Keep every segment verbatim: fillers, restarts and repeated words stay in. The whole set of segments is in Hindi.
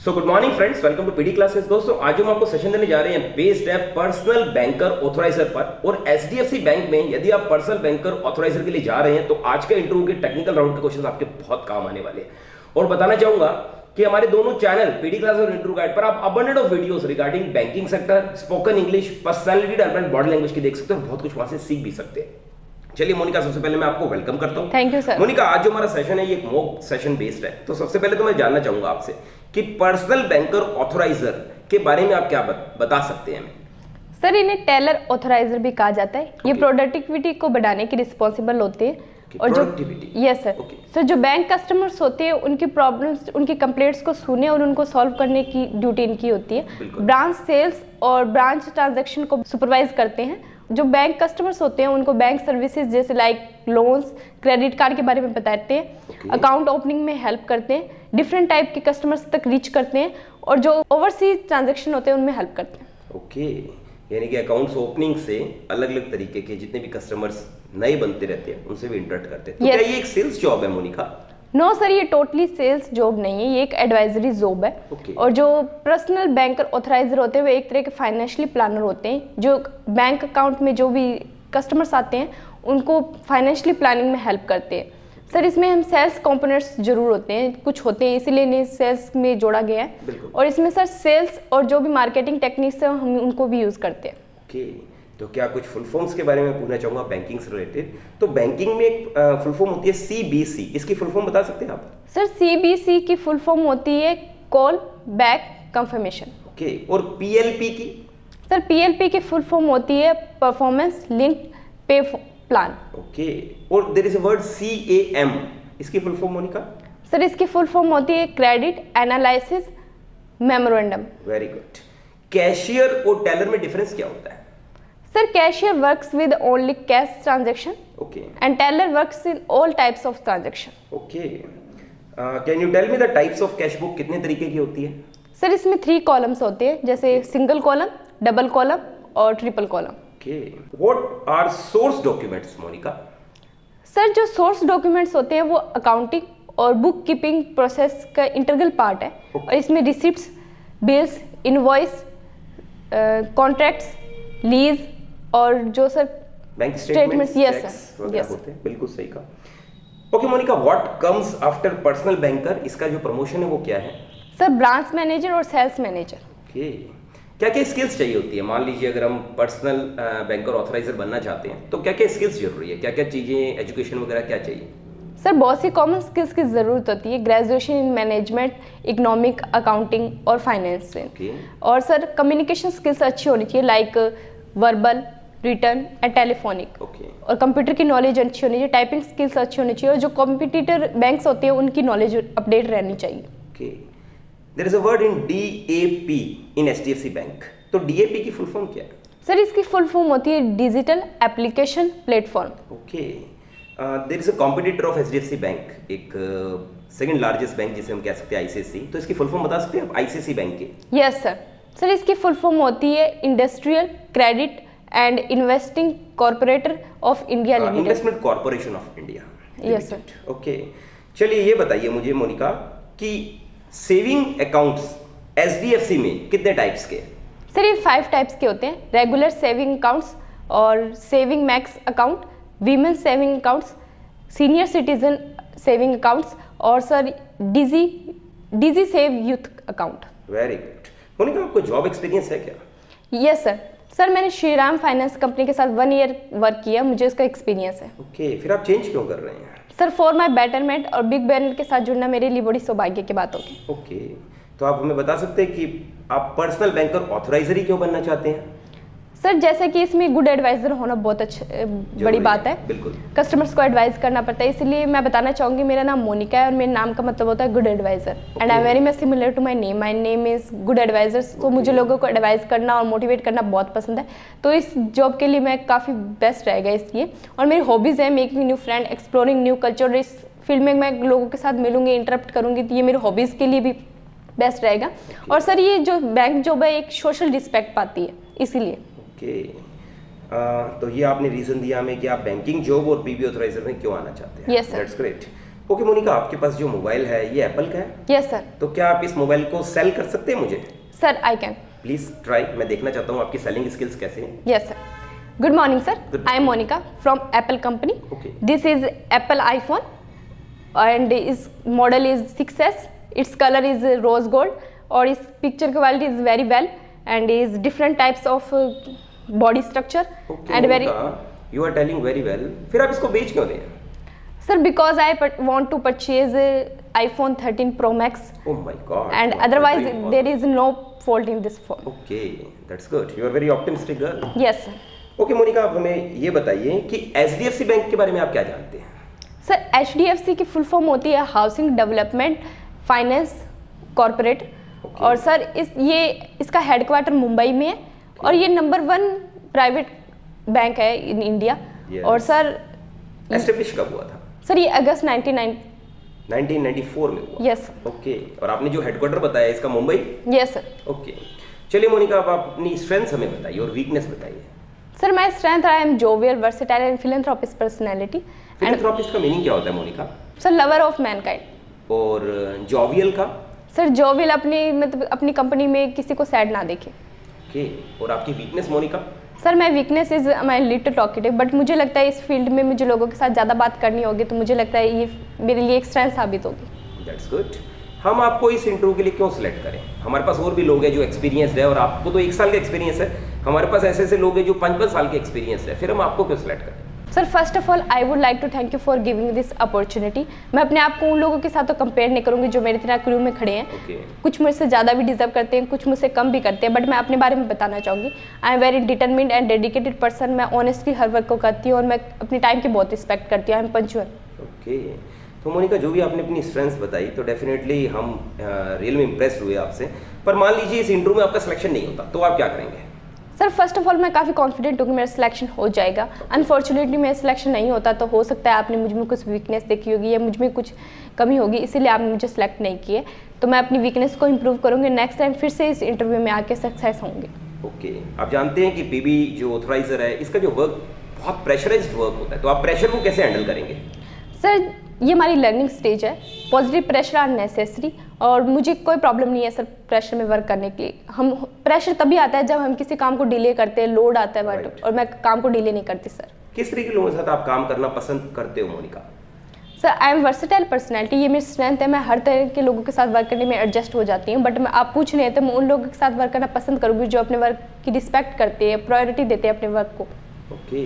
So good morning friends, welcome to PD classes. दोस्तों आज हम आपको सेशन देने जा रहे हैं बेस्ड है पर्सनल बैंकर ऑथराइजर पर। और एचडीएफसी बैंक में यदि आप पर्सनल बैंकर ऑथराइजर के लिए जा रहे हैं तो आज के इंटरव्यू के टेक्निकल राउंड के क्वेश्चन आपके बहुत काम आने वाले हैं। और बताना चाहूंगा कि हमारे दोनों चैनल पीडी क्लासेस और इंटरव्यू गाइड पर आप abundant of videos regarding banking sector, spoken English, personality development, body language की देख सकते हैं और बहुत कुछ वहां से सीख भी सकते हैं। चलिए मोनिका, सबसे पहले मैं आपको वेलकम करता हूं। Thank you sir. मोनिका, आज जो हमारा सेशन है ये एक मॉक सेशन बेस्ड है, तो सबसे पहले तो मैं जानना चाहूंगा आपसे कि पर्सनल बैंकर ऑथराइजर के बारे में आप क्या बता सकते हैं? सर इन्हें टेलर ऑथराइजर भी कहा जाता है। okay. ये प्रोडक्टिविटी को बढ़ाने के रिस्पॉन्सिबल होते हैं। okay. और जो यस सर सर जो बैंक कस्टमर्स होते हैं उनकी प्रॉब्लम्स, उनकी कंप्लेंट्स को सुने और उनको सॉल्व करने की ड्यूटी इनकी होती है। ब्रांच सेल्स और ब्रांच ट्रांजैक्शन को सुपरवाइज करते हैं। जो बैंक कस्टमर्स होते हैं उनको बैंक सर्विसेज जैसे लाइक लोन्स, क्रेडिट कार्ड के बारे में बताते हैं, अकाउंट ओपनिंग में हेल्प करते हैं, डिफरेंट टाइप के कस्टमर्स तक रीच करते हैं और जो ओवरसीज ट्रांजैक्शन होते हैं उनमें हेल्प करते हैं। ओके, यानी कि अकाउंट्स ओपनिंग से अलग अलग तरीके के जितने भी कस्टमर्स नए बनते रहते हैं उनसे भी इंटरेक्ट करते हैं। तो yes. क्या ये एक सेल्स जॉब है मोनिका? नो no, सर ये टोटली सेल्स जॉब नहीं है, ये एक एडवाइजरी जॉब है। okay. और जो पर्सनल बैंकर ऑथराइजर होते हैं वो एक तरह के फाइनेंशियली प्लानर होते हैं जो बैंक अकाउंट में जो भी कस्टमर्स आते हैं उनको फाइनेंशियली प्लानिंग में हेल्प करते हैं। सर इसमें हम सेल्स कंपोनेंट्स जरूर होते हैं, कुछ होते हैं, इसीलिए इन्हें सेल्स में जोड़ा गया है। और इसमें सर सेल्स और जो भी मार्केटिंग टेक्निक्स है हम उनको भी यूज करते हैं। okay. तो क्या कुछ फुल फॉर्म्स के बारे में पूछना चाहूंगा बैंकिंग से रिलेटेड। तो बैंकिंग में एक फुल फॉर्म होती है सीबीसी, इसकी फुल फॉर्म बता सकते हैं आप? सर सीबीसी की फुल फॉर्म होती है कॉल बैक कंफर्मेशन। ओके, और पीएलपी की? सर पीएलपी की फुल फॉर्म होती है performance linked pay plan. Okay, और there is a word CAM, इसकी फुल फॉर्म मोनिका? सर इसकी फुल फॉर्म होती है credit analysis memorandum. Very good. Cashier और टेलर में डिफरेंस क्या होता है? Sir, cashier works with only cash transaction. Okay. And teller works in all types of transaction. Okay. Uh, can you tell me the types of cash book कितने तरीके की होती है? Sir, इसमें थ्री कॉलम्स होते हैं, जैसे सिंगल कॉलम, डबल कॉलम और triple column. Okay. What are source documents, Monika? Sir जो सोर्स डॉक्यूमेंट्स होते हैं वो अकाउंटिंग और बुक कीपिंग प्रोसेस का इंटीग्रल पार्ट है। okay. और इसमें receipts, bills, invoice, contracts, lease और जो sir bank statements, yes sir, yes होते हैं। बिल्कुल सही कहा। Okay Monika, what comes after personal banker, इसका जो प्रमोशन है वो क्या है? सर ब्रांच मैनेजर और सेल्स मैनेजर। ओके, क्या क्या स्किल्स चाहिए होती है? मान लीजिए अगर हम पर्सनल बैंकर ऑथराइजर बनना चाहते हैं तो क्या क्या स्किल्स जरूरी है, क्या क्या चीजें, एजुकेशन वगैरह क्या चाहिए? सर बहुत सी कॉमन स्किल्स की ज़रूरत होती है, graduation in management, economic, accounting और फाइनेंस से। okay. और सर कम्युनिकेशन स्किल्स अच्छी होनी चाहिए, like verbal, return and telephonic. okay. और कंप्यूटर की नॉलेज अच्छी होनी चाहिए, टाइपिंग स्किल्स अच्छी होनी चाहिए और जो कॉम्पिटिटर बैंक्स होते हैं उनकी नॉलेज अपडेट रहनी चाहिए। okay. There is a word in D A P in H D F C बैंक, तो D A P की फुल फॉर्म क्या है? सर इसकी फुल फॉर्म होती है digital application platform. Okay, there is a competitor of H D F C बैंक, एक सेकंड लार्जेस्ट बैंक जिसे हम कह सकते हैं आईसीआईसी, तो इसकी फुल फॉर्म बता सकते हैं आप आईसीआईसी बैंक की? यस सर सर इसकी फुल फॉर्म होती है industrial credit and investing corporator of India limited. Investment corporation of India. Yes sir. Okay, चलिए ये बताइए मुझे मोनिका कि सेविंग अकाउंट्स एचडीएफसी में कितने टाइप्स के? सर ये फाइव टाइप्स के होते हैं, रेगुलर सेविंग अकाउंट्स और saving max account, women saving accounts, senior citizen saving accounts और sir DG DG save youth account. Very good. Monika, आपको जॉब एक्सपीरियंस है क्या? यस सर सर मैंने श्रीराम फाइनेंस कंपनी के साथ वन ईयर वर्क किया, मुझे उसका एक्सपीरियंस है। ओके okay, फिर आप चेंज क्यों कर रहे हैं? सर फॉर माय बेटरमेंट और बिग बैनर के साथ जुड़ना मेरे लिए बड़ी सौभाग्य की बात होगी। ओके okay, तो आप हमें बता सकते हैं कि आप पर्सनल बैंकर ऑथराइजर ही क्यों बनना चाहते हैं? सर जैसे कि इसमें गुड एडवाइजर होना बहुत अच्छा बड़ी बात है। बिल्कुल, कस्टमर्स को एडवाइस करना पड़ता है, इसलिए मैं बताना चाहूँगी मेरा नाम मोनिका है और मेरे नाम का मतलब होता है good advisor and I very much similar to my name. My name is good advisor. तो मुझे लोगों को एडवाइस करना और मोटिवेट करना बहुत पसंद है, तो इस जॉब के लिए मैं काफ़ी बेस्ट रहेगा इसलिए। और मेरी हॉबीज़ है making new friend, exploring new culture. इस फील्ड में मैं लोगों के साथ मिलूंगी, इंटरप्ट करूँगी, तो ये मेरी हॉबीज़ के लिए भी बेस्ट रहेगा। और सर ये जो बैंक जॉब है एक सोशल रिस्पेक्ट पाती है, इसीलिए। ओके, तो ये आपने रीजन दिया हमें कि आप बैंकिंग जॉब और पीबी ऑथराइजर में क्यों आना चाहते हैं। Yes sir. That's great. Okay Monika, आपके पास जो मोबाइल है ये एप्पल का है? Yes sir. तो क्या आप इस मोबाइल को सेल कर सकते हैं मुझे? Sir I can. Please try, मैं देखना चाहता हूँ आपकी सेलिंग स्किल्स कैसे हैं। Yes sir. Good morning sir, I am Monika from Apple company. This is Apple iPhone and is model is six S, its colour is rose gold और is picture quality is very well and is different types of body structure and very. You are telling very well, फिर आप इसको बेच क्यों रहे हैं? Sir, because I want to purchase a iPhone thirteen Pro Max. Oh my God! And otherwise, there is no fault in this phone. Okay, that's good. You are very optimistic girl. Yes, sir. Okay, Monika, आप हमें ये बताइए कि H D F C bank के बारे में आप क्या जानते हैं? Sir, H D F C की फुल फॉर्म होती है हाउसिंग डेवलपमेंट फाइनेंस कॉर्पोरेट। और सर इस ये इसका हेडक्वार्टर मुंबई में है okay. और ये नंबर वन प्राइवेट बैंक है इन इंडिया। yes. और सर एस्टेब्लिश कब हुआ था? सर ये अगस्त नाइनटीन नाइनटी फोर में हुआ। यस। ओके, और आपने जो हेडक्वार्टर बताया इसका मुंबई? Yes sir. ओके, चलिए मोनिका, आप अपनी स्ट्रेंथ्स हमें बताइए और वीकनेस बताइए। Sir my strength I am jovial versatile and philanthropist personality. Philanthropist का मीनिंग क्या होता है Monika? Sir lover of mankind. और जोवियल का? सर जोवियल अपनी मतलब अपनी कंपनी में किसी को सैड ना देखे। ओके, और आपकी weakness Monika? Sir my weakness is my little talkative, but मुझे लगता है इस फील्ड में मुझे लोगों के साथ ज़्यादा बात करनी होगी, तो मुझे लगता है ये मेरे लिए एक स्ट्रेंथ साबित होगी। That's good. हम आपको इस इंटरव्यू के लिए क्यों सिलेक्ट करें? हमारे पास और भी लोग हैं जो एक्सपीरियंसड है और आपको तो एक साल का एक्सपीरियंस है, हमारे पास ऐसे ऐसे लोग हैं जो पाँच पाँच साल के एक्सपीरियंस है, फिर हम आपको क्यों सिलेक्ट करें? Sir first of all I would like to thank you for giving this opportunity. मैं अपने आप को उन लोगों के साथ तो कंपेयर नहीं करूँगी जो मेरे तरह क्रू में खड़े हैं। okay. कुछ मुझसे ज़्यादा भी डिजर्व करते हैं, कुछ मुझसे कम भी करते हैं, बट मैं अपने बारे में बताना चाहूँगी। I am very determined and dedicated person. मैं ऑनेस्टली हर वर्क को करती हूँ और मैं अपनी टाइम की बहुत रिस्पेक्ट करती हूँ। I am punctual. ओके, तो मोनिका, जो भी आपने अपनी स्ट्रेंथ्स बताई तो डेफिनेटली हम रियल में इम्प्रेस हुए आपसे, पर मान लीजिए इस इंटरव्यू में आपका सिलेक्शन नहीं होता तो आप क्या करेंगे? सर फर्स्ट ऑफ ऑल मैं काफ़ी कॉन्फिडेंट हूँ कि मेरा सिलेक्शन हो जाएगा। अनफॉर्चुनेटली मेरा सिलेक्शन नहीं होता तो हो सकता है आपने मुझ में कुछ वीकनेस देखी होगी या मुझ में कुछ कमी होगी, इसीलिए आपने मुझे सेलेक्ट नहीं किए। तो मैं अपनी वीकनेस को इम्प्रूव करूँगी, नेक्स्ट टाइम फिर से इस इंटरव्यू में आके सक्सेस होंगे। ओके, आप जानते हैं कि पीबी जो ऑथराइजर है इसका जो वर्क बहुत प्रेशराइज्ड वर्क होता है, तो आप प्रेशर को कैसे हैंडल करेंगे? सर ये हमारी लर्निंग स्टेज है, पॉजिटिव प्रेशर आर नेसेसरी और मुझे कोई प्रॉब्लम नहीं है सर प्रेशर में वर्क करने की। हम प्रेशर तभी आता है जब हम किसी काम को डिले करते हैं, लोड आता है बट right. और मैं काम को डिले नहीं करती सर। किस तरह के लोगों के साथ आप काम करना पसंद करते हो Monika? Sir I am versatile personality, ये मेरी स्ट्रेंथ है। मैं हर तरह के लोगों के साथ वर्क करने में एडजस्ट हो जाती हूँ, बट मैं आप पूछ रहे हैं तो मैं उन लोगों के साथ वर्क करना पसंद करूँगी जो अपने वर्क की रिस्पेक्ट करते हैं, प्रायोरिटी देते हैं अपने वर्क को। ओके,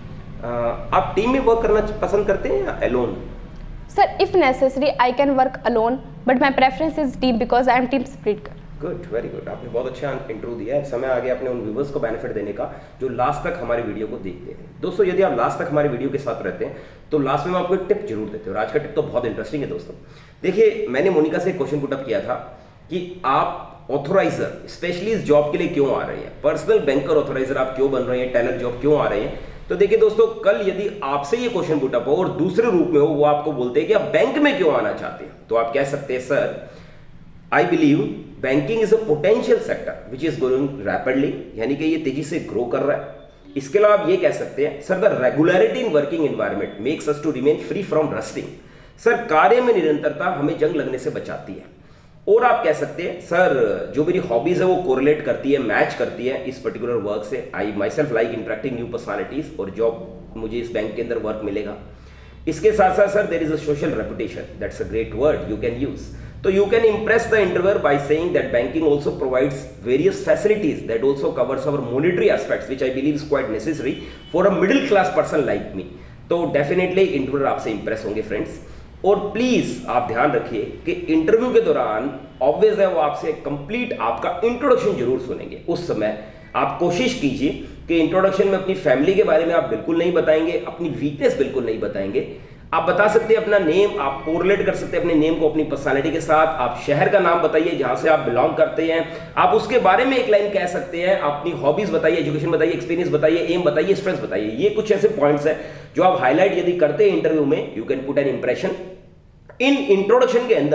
आप टीम में वर्क करना पसंद करते हैं या alone? Sir if necessary I can work alone, but my preference is team because I am team spirit. Good, very good, आपने बहुत अच्छा इंटरव्यू दिया है। समय आ गया अपने उन व्यूवर्स को बेनिफिट देने का जो लास्ट तक हमारे वीडियो को देखते हैं। दोस्तों, यदि आप लास्ट तक हमारे वीडियो के साथ रहते हैं तो लास्ट में मैं आपको एक टिप जरूर देते हैं और आज का टिप तो बहुत इंटरेस्टिंग है दोस्तों। देखिए, मैंने मोनिका से एक क्वेश्चन पुट अप किया था कि आप ऑथोराइजर स्पेशली इस जॉब के लिए क्यों आ रहे हैं, पर्सनल बैंकर ऑथोराइजर आप क्यों बन रहे हैं, टेलर जॉब क्यों आ रहे हैं। तो देखिए दोस्तों, कल यदि आपसे ये क्वेश्चन पुट अप हो और दूसरे रूप में हो, वो आपको बोलते हैं कि आप बैंक में क्यों आना चाहते हैं, तो आप कह सकते हैं sir I believe banking is a potential sector which is growing rapidly, यानी कि ये तेजी से ग्रो कर रहा है। इसके अलावा आप ये कह सकते हैं sir the regularity in working environment makes us to remain free from rusting. Sir कार्य में निरंतरता हमें जंग लगने से बचाती है। और आप कह सकते हैं सर जो मेरी हॉबीज है वो कोरिलेट करती है, मैच करती है इस पर्टिकुलर वर्क से। I myself like interacting new personalities और जॉब मुझे इस बैंक के अंदर वर्क मिलेगा। इसके साथ साथ sir there is a social reputation, that's a great word you can use. तो you can impress the interviewer by saying that banking also provides various facilities that also covers our monetary aspects, which I believe is quite necessary for a middle class person like me. तो definitely interviewer आपसे impress होंगे friends। और प्लीज आप ध्यान रखिए कि इंटरव्यू के दौरान ऑब्वियस है वो आपसे कंप्लीट आपका इंट्रोडक्शन जरूर सुनेंगे। उस समय आप कोशिश कीजिए कि इंट्रोडक्शन में अपनी फैमिली के बारे में आप बिल्कुल नहीं बताएंगे, अपनी वीकनेस बिल्कुल नहीं बताएंगे। आप बता सकते हैं अपना नेम, आप कोरिलेट कर सकते हैं अपने नेम को अपनी पर्सनालिटी के साथ। आप शहर का नाम बताइए जहां से आप बिलोंग करते हैं, आप उसके बारे में एक लाइन कह सकते हैं। अपनी हॉबीज बताइए, एजुकेशन बताइए, एक्सपीरियंस बताइए, एम बताइए, स्ट्रेंथ बताइए। ये कुछ ऐसे पॉइंट्स हैं जो आप हाईलाइट यदि करते हैं इंटरव्यू में, you can put an impression. इन इंट्रोडक्शन के अंदर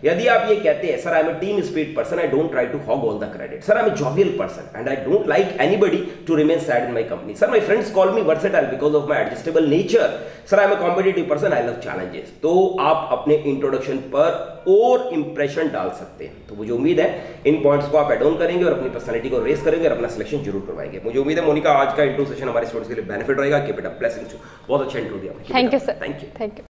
यदि आप ये कहते हैं sir I am a team spirit person, I don't try to hog all the credit, sir I am a jovial person and I don't like anybody to remain sad in my company, sir my friends call me versatile because of my adjustable nature, sir I am a competitive person, I love challenges, तो आप अपने इंट्रोडक्शन पर और इंप्रेशन डाल सकते हैं। तो मुझे उम्मीद है इन पॉइंट्स को आप एड ऑन करेंगे और अपनी पर्सनालिटी को रेस करेंगे और अपना सिलेक्शन जरूर करवाएंगे। मुझे उम्मीद है मोनिका आज का इंट्रो सेशन हमारे स्टूडेंट्स के लिए बेनिफिट रहेगा। Keep it up, blessings. बहुत अच्छा इंट्रो दिया। Thank you sir. Thank you. Thank you.